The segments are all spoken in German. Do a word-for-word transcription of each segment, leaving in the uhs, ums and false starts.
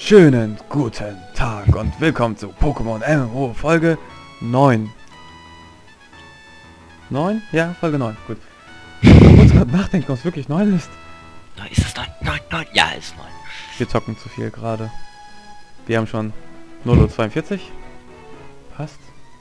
Schönen guten Tag und willkommen zu Pokémon M M O Folge neun. neun? Ja, Folge neun, gut. Ich muss gerade nachdenken, ob es wirklich neun ist. Nein, ist es neun? neun, neun? Ja, ist neun. Wir zocken zu viel gerade. Wir haben schon null Uhr zweiundvierzig. Passt.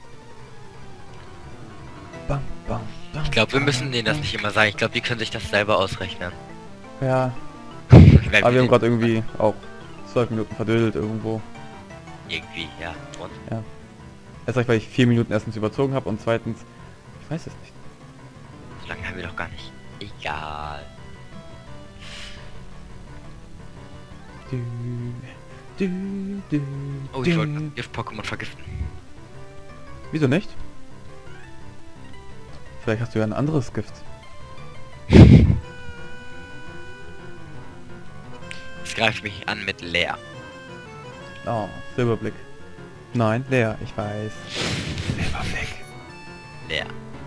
Bam, bam, bam, Ich glaube, wir müssen bam, denen das bam. nicht immer sagen. Ich glaube, die können sich das selber ausrechnen. Ja, Wenn aber wir haben den- gerade irgendwie auch zwölf Minuten verdödelt irgendwo. Irgendwie, ja. Und? Erst recht, weil ich vier Minuten erstens überzogen habe und zweitens, ich weiß es nicht. So lange haben wir doch gar nicht. Egal. Du, du, du, Oh, ich du. wollte Gift-Pokémon vergiften. Wieso nicht? Vielleicht hast du ja ein anderes Gift. Es greift mich an mit leer. Oh, Silberblick. Nein, leer, ich weiß. Silberblick. Leer.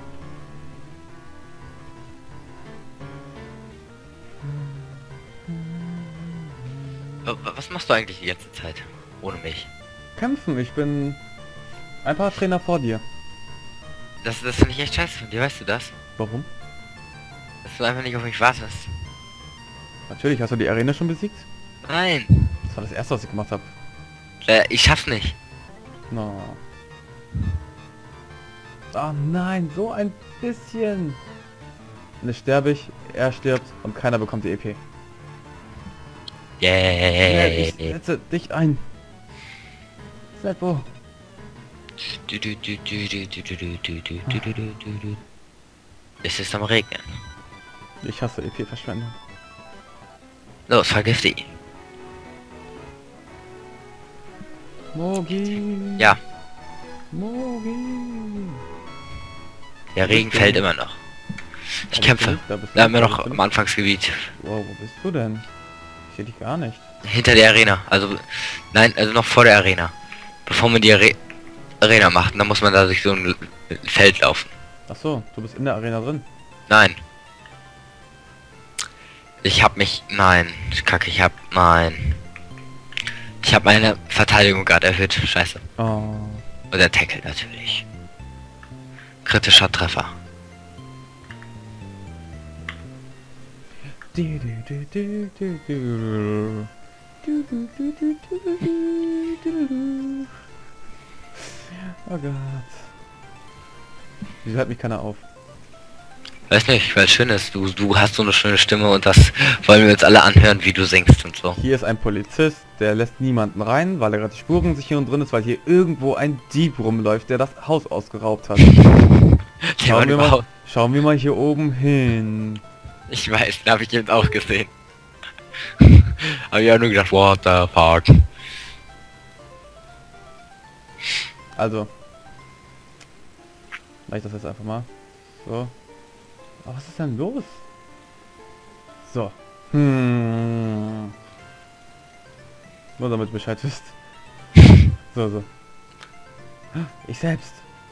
Wa- wa- Was machst du eigentlich die ganze Zeit? Ohne mich. Kämpfen, ich bin ein paar Trainer vor dir. Das, das finde ich echt scheiße von dir, weißt du das? Warum? Dass du einfach nicht auf mich wartest. Natürlich, hast du die Arena schon besiegt? Nein. Das war das erste, was ich gemacht habe. Äh, ich schaff's nicht. No. Oh nein, so ein bisschen. Und jetzt sterbe ich, er stirbt und keiner bekommt die E P. Ja, ich Yay. setze dich ein. Seppo. Du, du, du, du, du, du, du, du, du, du, du, du, du, du. Es ist am Regnen. Ich hasse E P-Verschwendung. Los, vergift die. Mogi. Ja, Mogi. der Regen bist du? fällt immer noch. Ich Da bist du kämpfe. nicht, da bist du Da haben nicht, wir da noch bist du im nicht. Anfangsgebiet. Wow, wo bist du denn? Ich sehe dich gar nicht. Hinter der Arena. Also, nein, also noch vor der Arena. Bevor man die Are Arena macht, dann muss man da durch so ein Feld laufen. Ach so, du bist in der Arena drin. Nein. Ich hab mich... Nein. Kacke, ich hab... Nein. Ich habe meine Verteidigung gerade erhöht. Scheiße. Oh. Und der Tackle natürlich. Kritischer Treffer. Du, du, du, du, du, du. Du, du, du, du, du, du, du, du. Oh Gott. Wieso hört mich keiner auf? Weiß nicht, weil es schön ist. Du, du hast so eine schöne Stimme und das wollen wir uns alle anhören, wie du singst und so. Hier ist ein Polizist, der lässt niemanden rein, weil er gerade die Spuren sichern drin ist, weil hier irgendwo ein Dieb rumläuft, der das Haus ausgeraubt hat. Schauen wir mal, schauen wir mal hier oben hin. Ich weiß, da habe ich eben auch gesehen. Aber ich habe nur gedacht, what the fuck. Also. Mach ich das jetzt einfach mal. So. Oh, was ist denn los? So. Hm. Nur damit du Bescheid wisst. So, so. Ich selbst.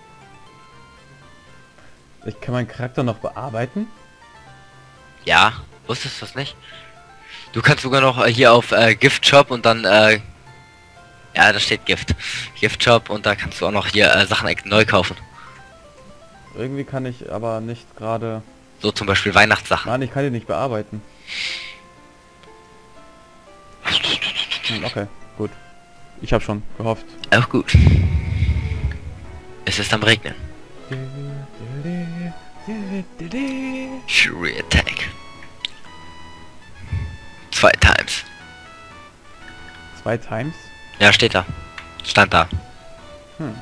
Ich kann meinen Charakter noch bearbeiten. Ja, wusstest du das nicht? Du kannst sogar noch äh, hier auf äh, Gift Shop und dann, äh, ja, da steht Gift. Gift Shop und da kannst du auch noch hier äh, Sachen neu kaufen. Irgendwie kann ich aber nicht gerade... So zum Beispiel Weihnachtssachen. Nein, ich kann die nicht bearbeiten. Hm, okay, gut. Ich habe schon gehofft. Auch gut. Es ist am Regnen. Fury Attack. Zwei Times. Zwei Times? Ja, steht da. Stand da. Hm.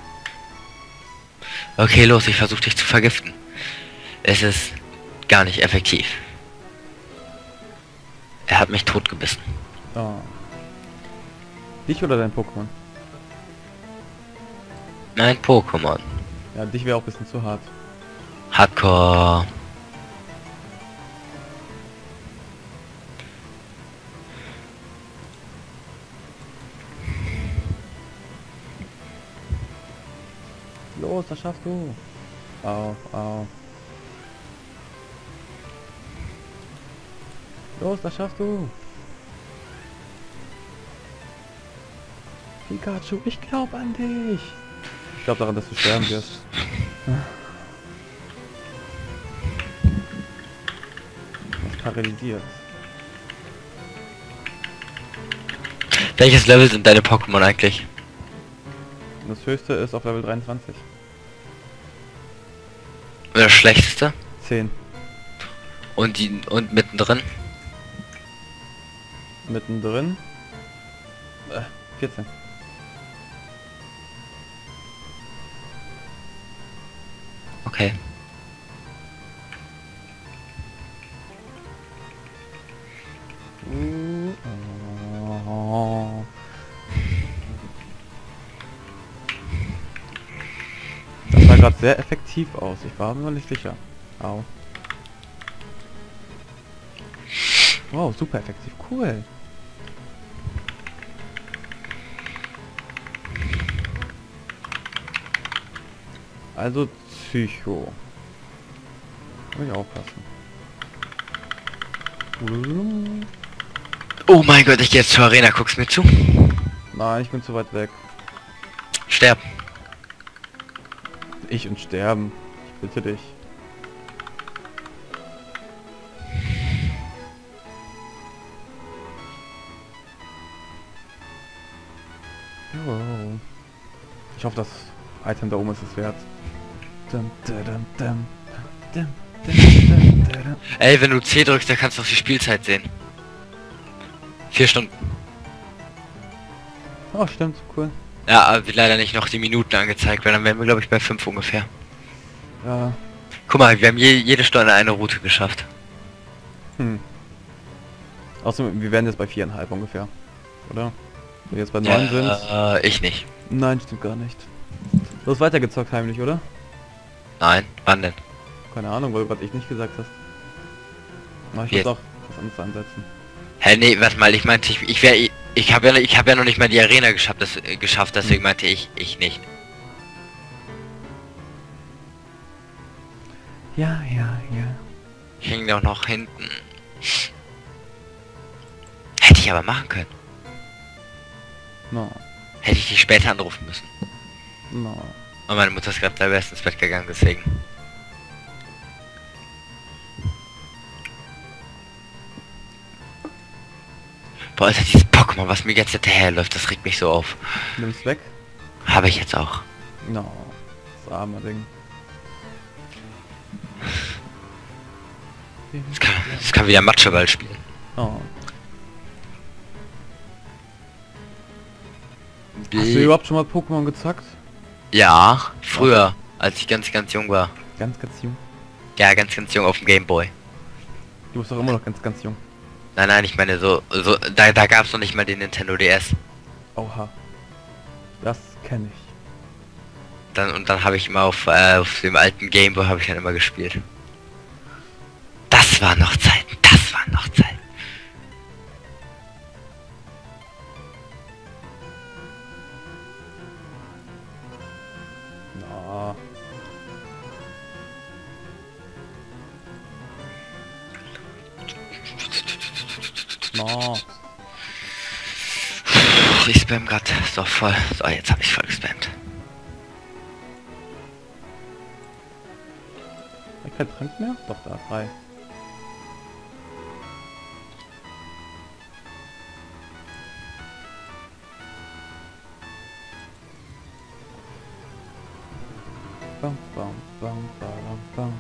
Okay, los, ich versuche dich zu vergiften. Es ist gar nicht effektiv. Er hat mich totgebissen. Oh. Dich oder dein Pokémon? Mein Pokémon. Ja, dich wäre auch ein bisschen zu hart. Hardcore. Los, das schaffst du. Au, au. Los, das schaffst du. Pikachu, ich glaube an dich. Ich glaube daran, dass du sterben wirst. Was paralysiert. Welches Level sind deine Pokémon eigentlich? Das höchste ist auf Level dreiundzwanzig. Und das schlechteste? zehn. Und die und mittendrin? Mittendrin? Äh, vierzehn. Okay. Uh, oh. Das sah gerade sehr effektiv aus. Ich war mir nicht sicher. Au. Wow, super effektiv. Cool. Also Psycho. Muss ich aufpassen. Oh mein Gott, ich gehe jetzt zur Arena, guckst mir zu? Nein, ich bin zu weit weg. Sterb. Ich und sterben. Ich bitte dich. Jo. Ich hoffe, das Item da oben ist es wert. Dum, dum, dum, dum, dum, dum, dum, dum. Ey, wenn du C drückst, dann kannst du auch die Spielzeit sehen. Vier Stunden. Oh, stimmt, cool. Ja, aber wird leider nicht noch die Minuten angezeigt, weil dann wären wir, glaube ich, bei fünf ungefähr. Ja. Guck mal, wir haben je, jede Stunde eine Route geschafft. Hm. Außerdem, wir werden jetzt bei viereinhalb ungefähr. Oder? Wenn wir jetzt bei neun sind. Äh, ich nicht. Nein, stimmt gar nicht. Du hast weitergezockt heimlich, oder? Nein, wann denn? Keine Ahnung, weil du gerade ich nicht gesagt hast. Na, ich Jetzt. muss auch was anderes ansetzen. Hä, nee, warte mal, ich meinte, ich, ich wäre, ich habe ja, ich habe ja noch nicht mal die Arena geschafft, das, äh, geschafft, deswegen Hm. meinte ich, ich nicht. Ja, ja, ja. Ich hing doch noch hinten. Hätte ich aber machen können. No, Hätte ich dich später anrufen müssen. no. Und meine Mutter ist gerade selber erst ins Bett gegangen, deswegen. Boah, Alter, dieses Pokémon, was mir jetzt hinterherläuft, das regt mich so auf. Nimm's weg. Habe ich jetzt auch. No. Das arme Ding. Das kann, das kann wieder Matscheball spielen. Oh. Hast du überhaupt schon mal Pokémon gezockt? Ja, früher, als ich ganz, ganz jung war. Ganz, ganz jung. Ja, ganz, ganz jung auf dem Gameboy. Du bist doch immer noch ganz, ganz jung. Nein, nein, ich meine so, so da, da gab es noch nicht mal den Nintendo D S. Oha. Das kenne ich. Dann und dann habe ich immer auf, äh, auf dem alten Gameboy habe ich dann immer gespielt. Das waren noch Zeiten, das waren noch Zeiten. Na. No. Ich spam grad, so voll. So, jetzt habe ich voll gespammt. Hab ich kein Trank mehr? Doch, da, frei. Bam, bam, bam, bam, bam.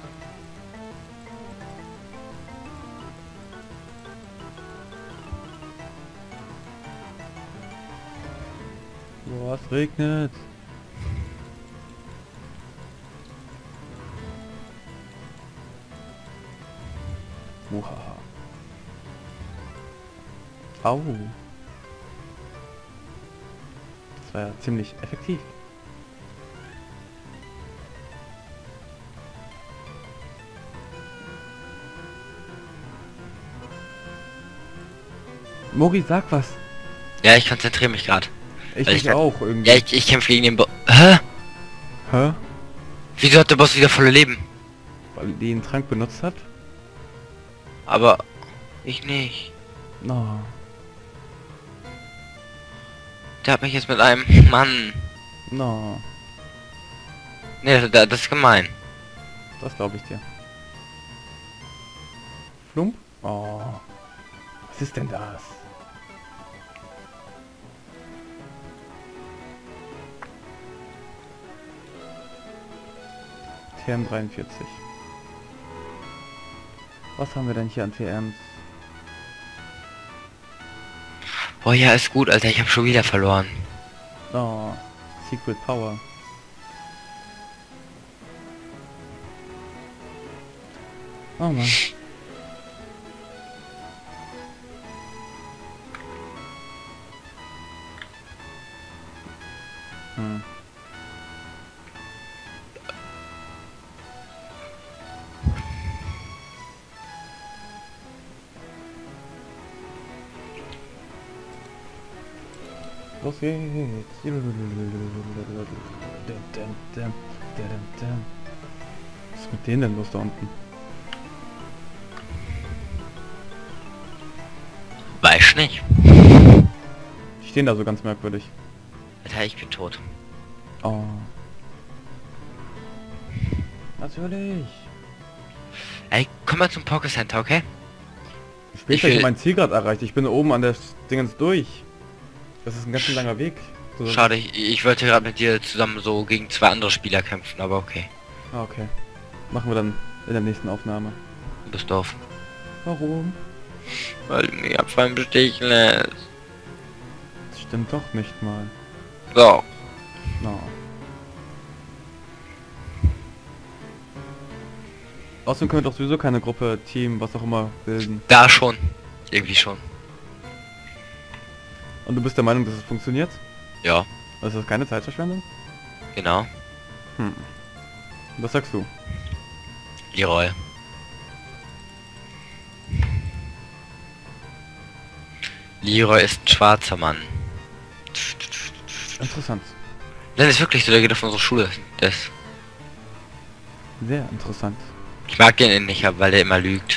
Boah, es regnet. Uhaha. Au. Das war ja ziemlich effektiv. Mori, sag was. Ja, ich konzentriere mich gerade. Ich Weil mich ich kann- auch irgendwie. Ja, ich, ich kämpfe gegen den Bo Hä? Hä? Wieso hat der Boss wieder volle Leben? Weil die einen Trank benutzt hat? Aber ich nicht. No. Der hat mich jetzt mit einem... Mann. No, Ne, das, das ist gemein. das glaube ich dir. Flump? Oh. Was ist denn das? T M dreiundvierzig. Was haben wir denn hier an T Ms? Boah, ja, ist gut, Alter. Ich habe schon wieder verloren. Oh, Secret Power. Oh Mann. Hm. Los geht's. Was ist mit denen denn los da unten? Weiß nicht. Die stehen da so ganz merkwürdig. Alter, ich bin tot. Oh. Natürlich. Ey, komm mal zum Poké Center, okay? Später will- ich mein Ziel gerade erreicht. Ich bin oben an der Dingens durch. Das ist ein ganz schön langer Weg. So, Schade, ich, ich wollte gerade mit dir zusammen so gegen zwei andere Spieler kämpfen, aber okay. Ah, okay. Machen wir dann in der nächsten Aufnahme. Du bist doof. Warum? Weil du mich ab beim Bestechen lässt. Das stimmt doch nicht mal. So. No. Außerdem können wir doch sowieso keine Gruppe, Team, was auch immer bilden. Da schon. Irgendwie schon. Und du bist der Meinung, dass es funktioniert? Ja, Also ist das keine Zeitverschwendung? genau. Hm. Was sagst du? Leroy. Leroy ist ein schwarzer Mann. Interessant. Das ist wirklich so, der geht auf unsere Schule. Das. Sehr interessant. Ich mag den nicht, weil der immer lügt.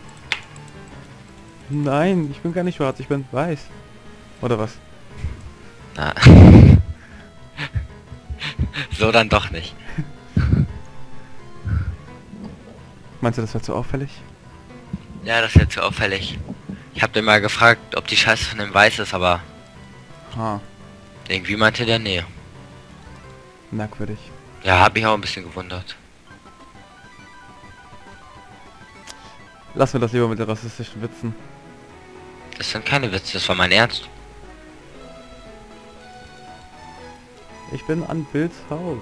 Nein, ich bin gar nicht schwarz, ich bin weiß. Oder was? Na. So dann doch nicht. Meinst du, das wäre zu auffällig? Ja, das wird zu auffällig. Ich hab den mal gefragt, ob die Scheiße von dem weiß ist, aber Ah, irgendwie meinte der nee. merkwürdig. Ja, hab ich auch ein bisschen gewundert. Lassen wir das lieber mit den rassistischen Witzen. Das sind keine Witze, das war mein Ernst. Ich bin an Bills Haus.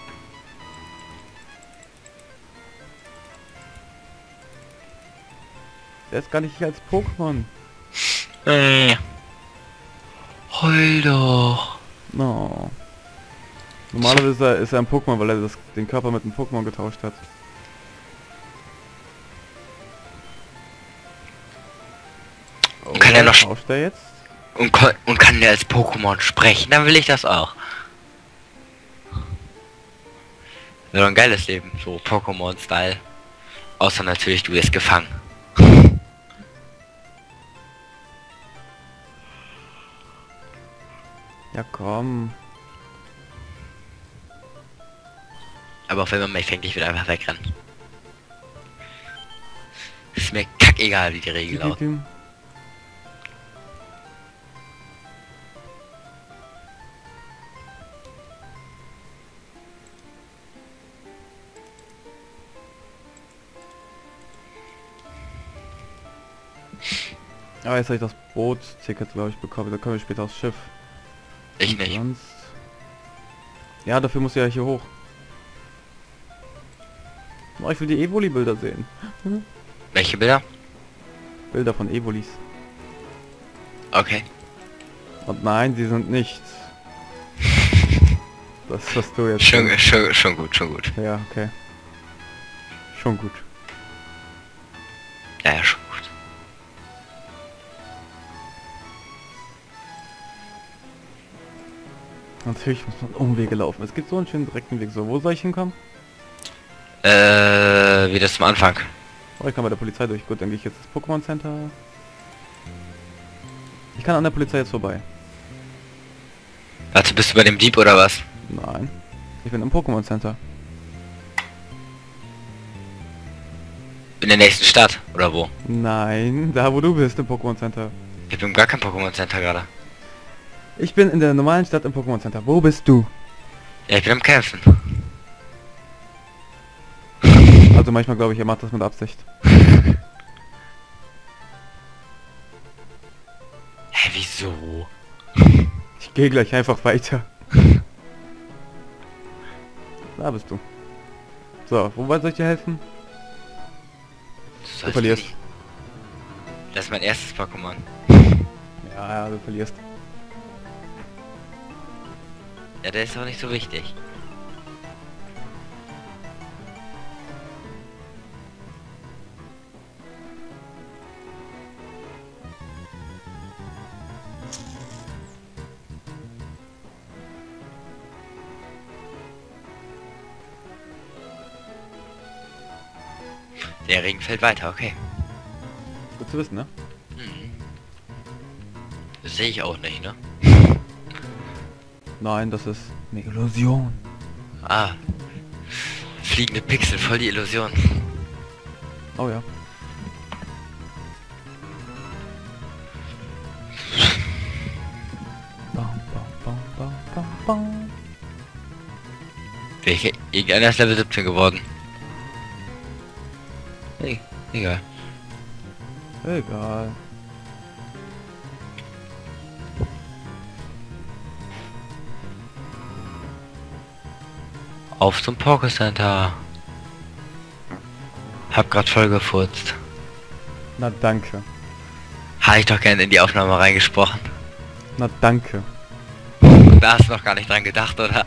Der ist gar nicht hier als Pokémon. Äh. Heul doch. No. Normalerweise ist er, ist er ein Pokémon, weil er das, den Körper mit einem Pokémon getauscht hat. Und kann er noch sch- Tauscht er jetzt? und, ko- und kann der als Pokémon sprechen, dann will ich das auch. Wäre doch ein geiles Leben, so Pokémon-Style. Außer natürlich, du wirst gefangen. Ja komm. Aber auch wenn man mich fängt, ich will einfach wegrennen. Ist mir kackegal, wie die Regel lautet. Ah, jetzt habe ich das Boot-Ticket, glaube ich, bekommen. Da können wir später aufs Schiff. Ich Und nicht. Sonst... Ja, dafür muss ich ja hier hoch. Oh, ich will die Evoli-Bilder sehen. Welche Bilder? Bilder von Evolis. Okay. Und nein, sie sind nicht. Das, was du jetzt... Schon, schon, schon gut, schon gut. Ja, okay. Schon gut. Ja, ja, schon gut. Natürlich muss man Umwege laufen. Es gibt so einen schönen direkten Weg. So, wo soll ich hinkommen? Äh, wie das zum Anfang. Oh, ich kann bei der Polizei durch. Gut, dann gehe ich jetzt ins Pokémon Center. Ich kann an der Polizei jetzt vorbei. Warte, bist du bei dem Dieb oder was? Nein. Ich bin im Pokémon Center. In der nächsten Stadt, oder wo? Nein, da wo du bist im Pokémon Center. Ich bin gar kein Pokémon Center gerade. Ich bin in der normalen Stadt im Pokémon Center. Wo bist du? Ja, ich bin am Kämpfen. Also manchmal glaube ich, er macht das mit Absicht. Hä, wieso? Ich gehe gleich einfach weiter. Da bist du. So, wobei soll ich dir helfen? Du verlierst. nicht. Das ist mein erstes Pokémon. Ja, ja, du verlierst. Ja, der ist auch nicht so wichtig. Der Regen fällt weiter, okay. Gut zu wissen, ne? Hm. Das sehe ich auch nicht, ne? Nein, das ist eine Illusion. Ah. Fliegende Pixel, voll die Illusion. Oh ja. Bam, bam, bam, bam, bam, bam. Welche? Irgendeiner ist Level siebzehn geworden. Nee, egal. Egal. Auf zum Poké Center. Hab grad voll gefurzt. Na danke. Habe ich doch gerne in die Aufnahme reingesprochen. Na danke. Da hast du noch gar nicht dran gedacht, oder?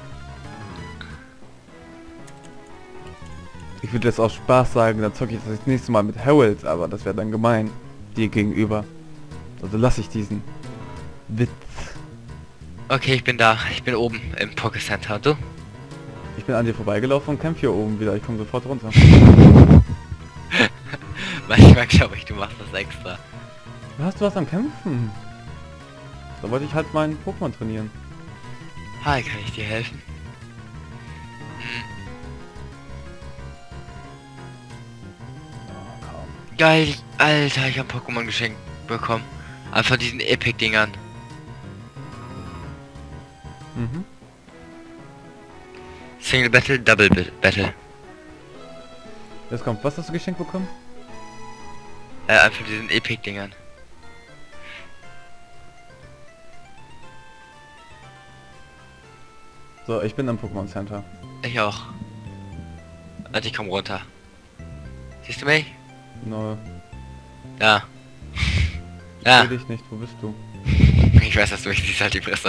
Ich würde jetzt aus Spaß sagen, dann zocke ich das nächste Mal mit Harold, aber das wäre dann gemein dir gegenüber. Also lasse ich diesen Witz. Okay, ich bin da. Ich bin oben im Poké Center. Du? Ich bin an dir vorbeigelaufen und kämpfe hier oben wieder. Ich komme sofort runter. Manchmal glaube ich, du machst das extra. Hast du was am Kämpfen? Da wollte ich halt meinen Pokémon trainieren. Hi, kann ich dir helfen? Oh, kaum. Geil, Alter, ich hab Pokémon geschenkt bekommen. Einfach diesen Epic-Dingern. Mhm. Single Battle, Double Bi- Battle. Jetzt kommt, was hast du geschenkt bekommen? Äh, einfach diesen Epic-Dingern. So, ich bin am Pokémon Center. Ich auch. Warte, ich komm runter. Siehst du mich? No, Da. ich Ja. sehe dich nicht. Wo bist du? Ich weiß, dass du mich siehst, halt die Fresse.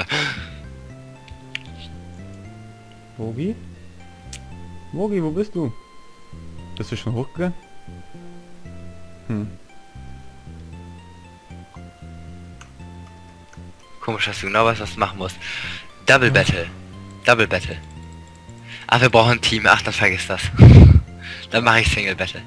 Mogi? Mogi, wo bist du? Bist du schon hochgegangen? Hm. Komisch, dass du genau weißt, was du machen musst. Double Battle. Double Battle. Ach, wir brauchen ein Team. Ach, dann vergiss das. Dann mache ich Single Battle.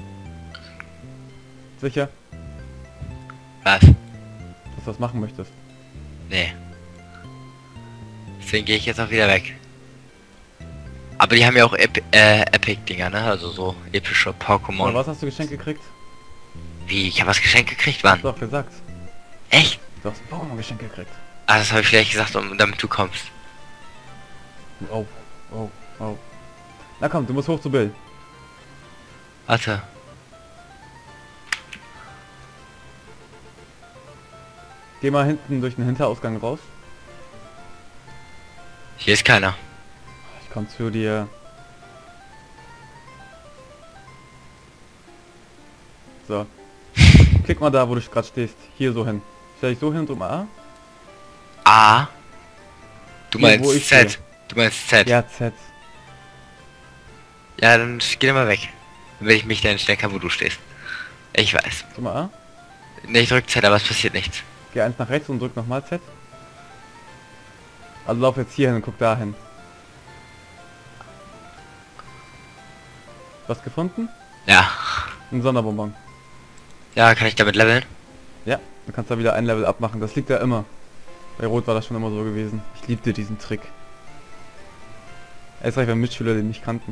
Sicher, Was? dass du das machen möchtest? Nee. Deswegen gehe ich jetzt auch wieder weg. Aber die haben ja auch Ep äh, Epic-Dinger, ne? Also so epische Aber Pokémon. was hast du geschenkt gekriegt? Wie? Ich habe was geschenkt gekriegt, Hast Mann. du doch gesagt. Echt? Du hast ein Pokémon geschenkt gekriegt. Ah, das habe ich vielleicht gesagt, um, damit du kommst. Oh, oh, oh. Na komm, du musst hoch zu Bill. Warte. Geh mal hinten durch den Hinterausgang raus. Hier ist keiner. Ich komm zu dir. So. Klick mal da, wo du gerade stehst. Hier so hin. Stell dich so hin und drück mal A. A. Du Hier, wo meinst ich Z. stehe. Du meinst Z. Ja, Ja, Z. dann geh mal weg. Wenn ich mich dann stellen kann, wo du stehst. Ich weiß. Drück mal A. Ne, ich drück Z, aber es passiert nichts. Geh eins nach rechts und drück nochmal Z. Also lauf jetzt hier hin und guck da hin. Was gefunden? Ja. Ein Sonderbonbon. Ja, kann ich damit leveln? Ja, du kannst da wieder ein Level abmachen. Das liegt da immer. Bei Rot war das schon immer so gewesen. Ich liebte diesen Trick. Erst recht, wenn Mitschüler den nicht kannten.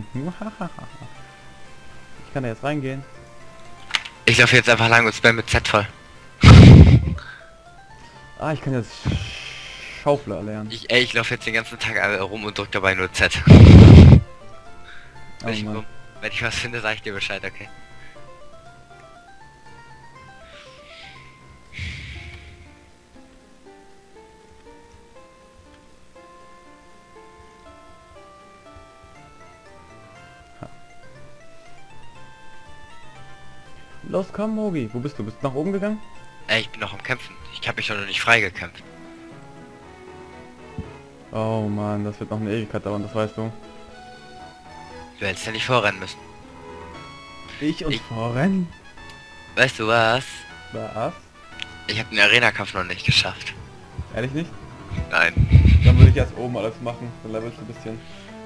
Ich kann da jetzt reingehen. Ich laufe jetzt einfach lang und spam mit Z voll. Ah, ich kann jetzt Schaufler lernen. Ich, ey, ich laufe jetzt den ganzen Tag rum und drück dabei nur Z. Wenn, Oh, ich, Mann. wenn ich was finde, sage ich dir Bescheid, okay? Los, komm, Mogi. Wo bist du? Bist du nach oben gegangen? Ey, ich bin noch am Kämpfen. Ich habe mich doch noch nicht freigekämpft. Oh Mann, das wird noch eine Ewigkeit dauern, das weißt du. Du hättest ja nicht vorrennen müssen. Ich und Ich- vorrennen? Weißt du was? Was? Ich habe den Arena-Kampf noch nicht geschafft. Ehrlich nicht? Nein. Dann würde ich erst oben alles machen. Dann levelst du ein bisschen.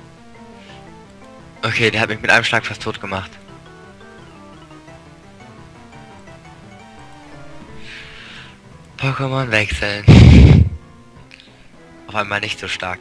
Okay, der hat mich mit einem Schlag fast tot gemacht. Pokémon wechseln. Auf einmal nicht so stark.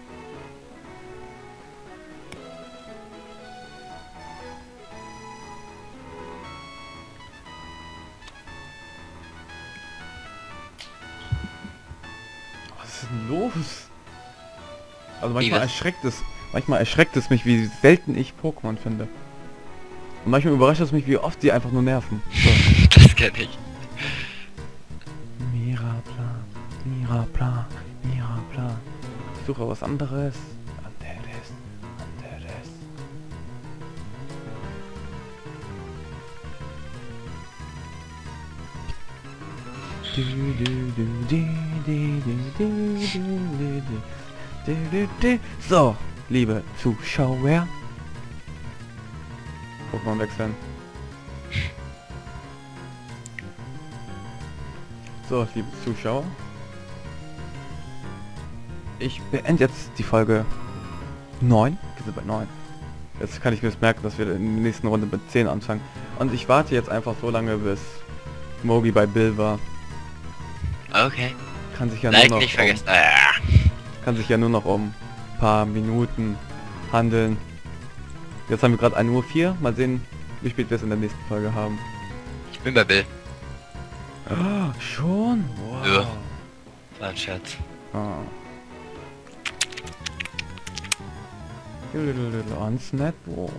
Was ist denn los? Also Wie, manchmal was? erschreckt es, manchmal erschreckt es mich, wie selten ich Pokémon finde. Und manchmal überrascht es mich, wie oft sie einfach nur nerven. So. Das kenne ich. Mirapla, Mirapla, Mirapla. Ich suche was anderes. Anderes, anderes. Du, du, du, du, du, du, du, du, du, du, du, du. So, liebe Zuschauer. Pokémon wechseln. So, liebe Zuschauer. Ich beende jetzt die Folge neun. Wir sind bei neun. Jetzt kann ich mir das merken, dass wir in der nächsten Runde mit zehn anfangen. Und ich warte jetzt einfach so lange, bis Mogi bei Bill war. Okay. Kann sich ja Like nur noch nicht um, vergessen. Ah. kann sich ja nur noch um ein paar Minuten handeln. Jetzt haben wir gerade ein Uhr vier. Mal sehen, wie spät wir es in der nächsten Folge haben. Ich bin bei Bill. Ah, schon? Wow. Ja. War ein Scherz. Ah. Onsnet, wow.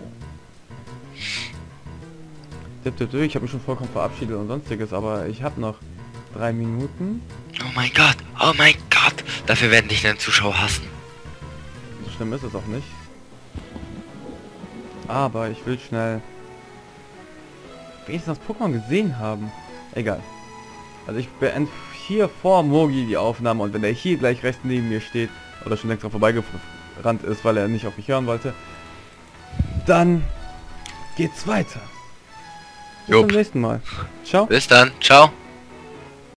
Ich habe mich schon vollkommen verabschiedet und sonstiges, aber ich habe noch drei Minuten. Oh mein Gott. Oh mein Gott. Dafür werden dich deine Zuschauer hassen. So schlimm ist es auch nicht. Aber ich will schnell wenigstens das Pokémon gesehen haben. Egal. Also ich beende hier vor Mogi die Aufnahme und wenn er hier gleich rechts neben mir steht oder schon längst dran vorbeigerannt ist, weil er nicht auf mich hören wollte, dann geht's weiter. Bis Jupp. zum nächsten Mal. Ciao. Bis dann. Ciao.